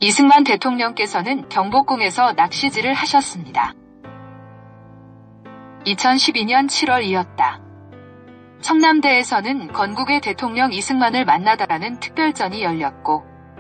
이승만 대통령께서는 경복궁에서 낚시질을 하셨습니다. 2012년 7월이었다. 청남대에서는 건국의 대통령 이승만을 만나다라는 특별전이 열렸고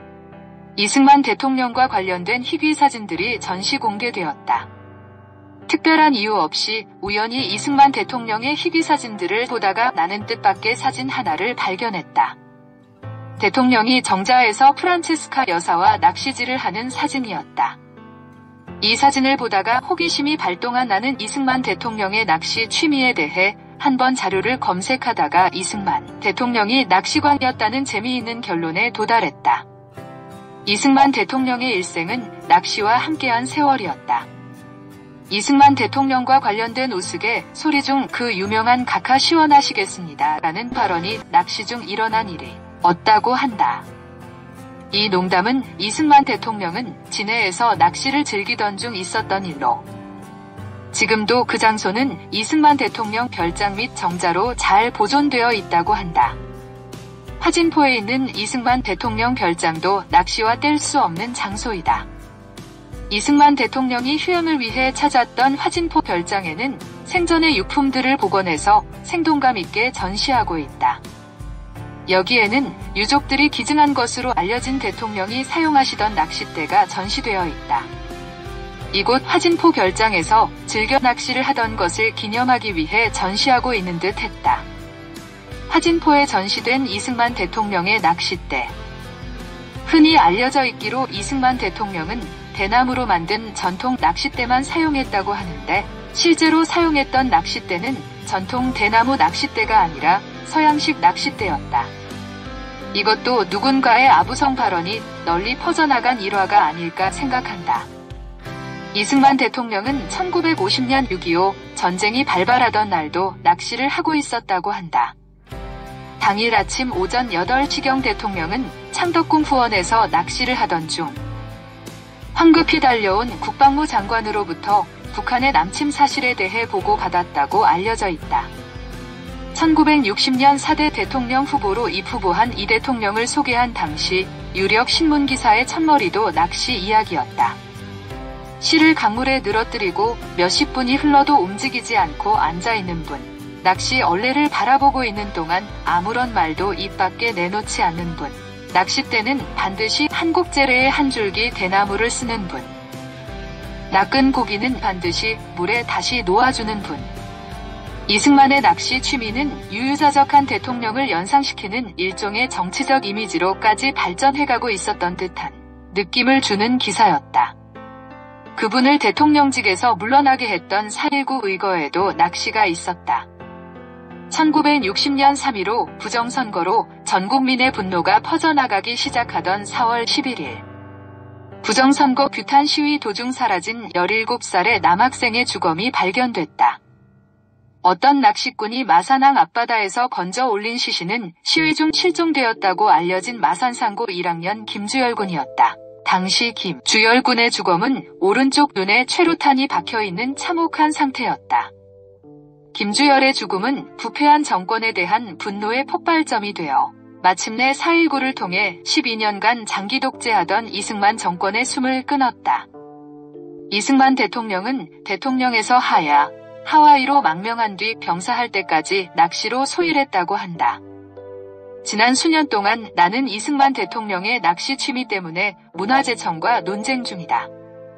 이승만 대통령과 관련된 희귀 사진들이 전시 공개되었다. 특별한 이유 없이 우연히 이승만 대통령의 희귀 사진들을 보다가 나는 뜻밖의 사진 하나를 발견했다. 대통령이 정자에서 프란체스카 여사와 낚시질을 하는 사진이었다. 이 사진을 보다가 호기심이 발동한 나는 이승만 대통령의 낚시 취미에 대해 한번 자료를 검색하다가 이승만 대통령이 낚시광이었다는 재미있는 결론에 도달했다. 이승만 대통령의 일생은 낚시와 함께한 세월이었다. 이승만 대통령과 관련된 우스개 소리 중 그 유명한 각하 시원하시겠습니다 라는 발언이 낚시 중 일어난 일이 없다고 한다. 이 농담은 이승만 대통령은 진해에서 낚시를 즐기던 중 있었던 일로 지금도 그 장소는 이승만 대통령 별장 및 정자로 잘 보존되어 있다고 한다. 화진포에 있는 이승만 대통령 별장도 낚시와 뗄 수 없는 장소이다. 이승만 대통령이 휴양을 위해 찾았던 화진포 별장에는 생전의 유품들을 복원해서 생동감 있게 전시하고 있다. 여기에는 유족들이 기증한 것으로 알려진 대통령이 사용하시던 낚싯대가 전시되어 있다. 이곳 화진포 별장에서 즐겨 낚시를 하던 것을 기념하기 위해 전시하고 있는 듯 했다. 화진포에 전시된 이승만 대통령의 낚싯대. 흔히 알려져 있기로 이승만 대통령은 대나무로 만든 전통 낚싯대만 사용했다고 하는데 실제로 사용했던 낚싯대는 전통 대나무 낚싯대가 아니라 서양식 낚싯대였다. 이것도 누군가의 아부성 발언이 널리 퍼져나간 일화가 아닐까 생각한다. 이승만 대통령은 1950년 6.25 전쟁이 발발하던 날도 낚시를 하고 있었다고 한다. 당일 아침 오전 8시경 대통령은 창덕궁 후원에서 낚시를 하던 중 황급히 달려온 국방부 장관으로부터 북한의 남침 사실에 대해 보고받았다고 알려져 있다. 1960년 4대 대통령 후보로 입후보한 이 대통령을 소개한 당시 유력 신문기사의 첫머리도 낚시 이야기였다. 실을 강물에 늘어뜨리고 몇십 분이 흘러도 움직이지 않고 앉아있는 분, 낚시 얼레를 바라보고 있는 동안 아무런 말도 입 밖에 내놓지 않는 분, 낚싯대는 반드시 한국재래의 한 줄기 대나무를 쓰는 분, 낚은 고기는 반드시 물에 다시 놓아주는 분. 이승만의 낚시 취미는 유유자적한 대통령을 연상시키는 일종의 정치적 이미지로까지 발전해가고 있었던 듯한 느낌을 주는 기사였다. 그분을 대통령직에서 물러나게 했던 4.19 의거에도 낚시가 있었다. 1960년 3.15 부정선거로 전 국민의 분노가 퍼져나가기 시작하던 4월 11일. 부정선거 규탄 시위 도중 사라진 17살의 남학생의 주검이 발견됐다. 어떤 낚시꾼이 마산항 앞바다에서 건져 올린 시신은 시위 중 실종되었다고 알려진 마산상고 1학년 김주열 군이었다. 당시 김주열 군의 주검은 오른쪽 눈에 최루탄이 박혀있는 참혹한 상태였다. 김주열의 죽음은 부패한 정권에 대한 분노의 폭발점이 되어 마침내 4.19를 통해 12년간 장기 독재하던 이승만 정권의 숨을 끊었다. 이승만 대통령은 대통령에서 하와이로 망명한 뒤 병사할 때까지 낚시로 소일했다고 한다. 지난 수년 동안 나는 이승만 대통령의 낚시 취미 때문에 문화재청과 논쟁 중이다.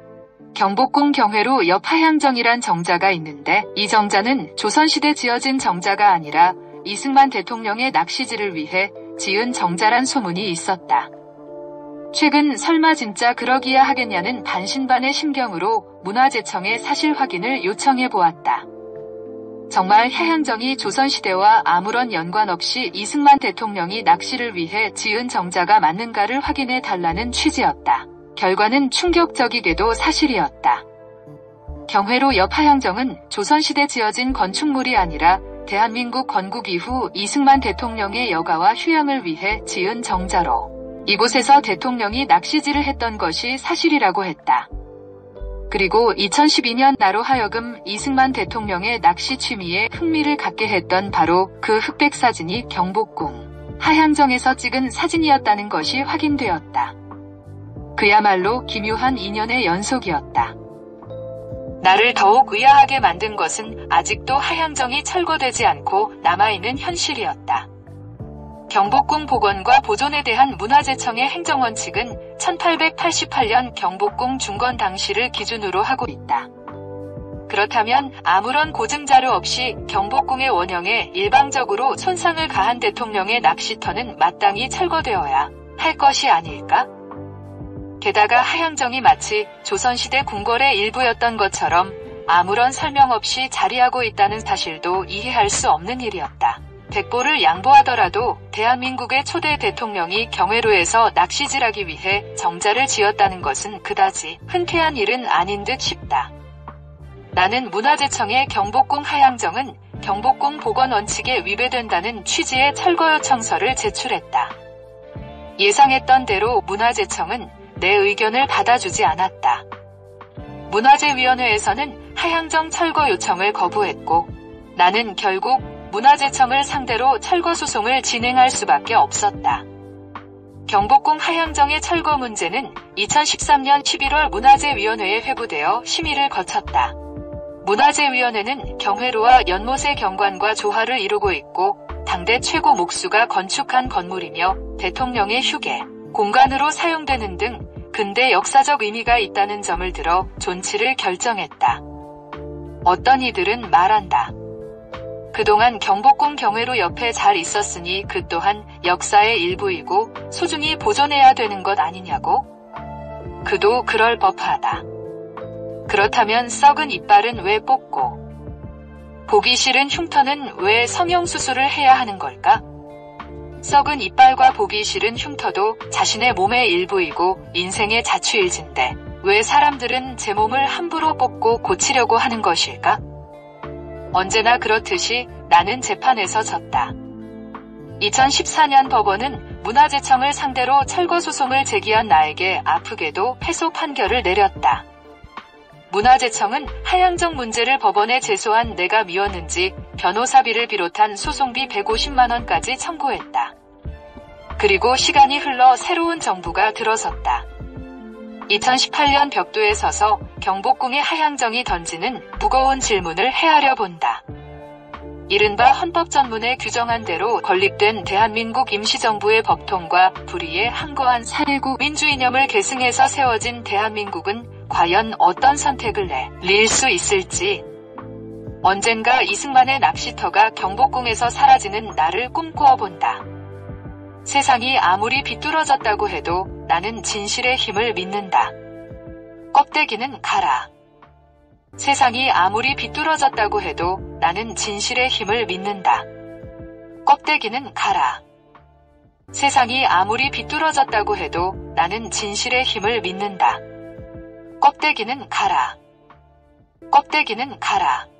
경복궁 경회로 옆 하향정이란 정자가 있는데 이 정자는 조선시대 지어진 정자가 아니라 이승만 대통령의 낚시질을 위해 지은 정자란 소문이 있었다. 최근 설마 진짜 그러기야 하겠냐는 반신반의 심경으로 문화재청에 사실 확인을 요청해 보았다. 정말 해향정이 조선시대와 아무런 연관 없이 이승만 대통령이 낚시를 위해 지은 정자가 맞는가를 확인해 달라는 취지였다. 결과는 충격적이게도 사실이었다. 경회로 옆 하향정은 조선시대 지어진 건축물이 아니라 대한민국 건국 이후 이승만 대통령의 여가와 휴양을 위해 지은 정자로 이곳에서 대통령이 낚시질을 했던 것이 사실이라고 했다. 그리고 2012년 나로 하여금 이승만 대통령의 낚시 취미에 흥미를 갖게 했던 바로 그 흑백 사진이 경복궁 하향정에서 찍은 사진이었다는 것이 확인되었다. 그야말로 기묘한 인연의 연속이었다. 나를 더욱 의아하게 만든 것은 아직도 하향정이 철거되지 않고 남아있는 현실이었다. 경복궁 복원과 보존에 대한 문화재청의 행정원칙은 1888년 경복궁 중건 당시를 기준으로 하고 있다. 그렇다면 아무런 고증자료 없이 경복궁의 원형에 일방적으로 손상을 가한 대통령의 낚시터는 마땅히 철거되어야 할 것이 아닐까? 게다가 하향정이 마치 조선시대 궁궐의 일부였던 것처럼 아무런 설명 없이 자리하고 있다는 사실도 이해할 수 없는 일이었다. 백보를 양보하더라도 대한민국의 초대 대통령이 경회로에서 낚시질하기 위해 정자를 지었다는 것은 그다지 흔쾌한 일은 아닌 듯 싶다. 나는 문화재청의 경복궁 하향정은 경복궁 복원 원칙에 위배된다는 취지의 철거 요청서를 제출했다. 예상했던 대로 문화재청은 내 의견을 받아주지 않았다. 문화재위원회에서는 하향정 철거 요청을 거부했고 나는 결국 문화재청을 상대로 철거 소송을 진행할 수밖에 없었다. 경복궁 하향정의 철거 문제는 2013년 11월 문화재위원회에 회부되어 심의를 거쳤다. 문화재위원회는 경회로와 연못의 경관과 조화를 이루고 있고 당대 최고 목수가 건축한 건물이며 대통령의 휴게 공간으로 사용되는 등 근대 역사적 의미가 있다는 점을 들어 존치를 결정했다. 어떤 이들은 말한다. 그동안 경복궁 경회로 옆에 잘 있었으니 그 또한 역사의 일부이고 소중히 보존해야 되는 것 아니냐고? 그도 그럴 법하다. 그렇다면 썩은 이빨은 왜 뽑고 보기 싫은 흉터는 왜 성형수술을 해야 하는 걸까? 썩은 이빨과 보기 싫은 흉터도 자신의 몸의 일부이고 인생의 자취일진데 왜 사람들은 제 몸을 함부로 뽑고 고치려고 하는 것일까? 언제나 그렇듯이 나는 재판에서 졌다. 2014년 법원은 문화재청을 상대로 철거 소송을 제기한 나에게 아프게도 패소 판결을 내렸다. 문화재청은 하향정 문제를 법원에 제소한 내가 미웠는지 변호사비를 비롯한 소송비 150만 원까지 청구했다. 그리고 시간이 흘러 새로운 정부가 들어섰다. 2018년 벽두에 서서 경복궁의 하향정이 던지는 무거운 질문을 헤아려 본다. 이른바 헌법전문에 규정한 대로 건립된 대한민국 임시정부의 법통과 불의의 항거한 4.19 민주이념을 계승해서 세워진 대한민국은 과연 어떤 선택을 내릴 수 있을지. 언젠가 이승만의 낚시터가 경복궁에서 사라지는 날을 꿈꾸어 본다. 세상이 아무리 비뚤어졌다고 해도 나는 진실의 힘을 믿는다. 껍데기는 가라. 세상이 아무리 비뚤어졌다고 해도 나는 진실의 힘을 믿는다. 껍데기는 가라. 세상이 아무리 비뚤어졌다고 해도 나는 진실의 힘을 믿는다. 껍데기는 가라. 껍데기는 가라.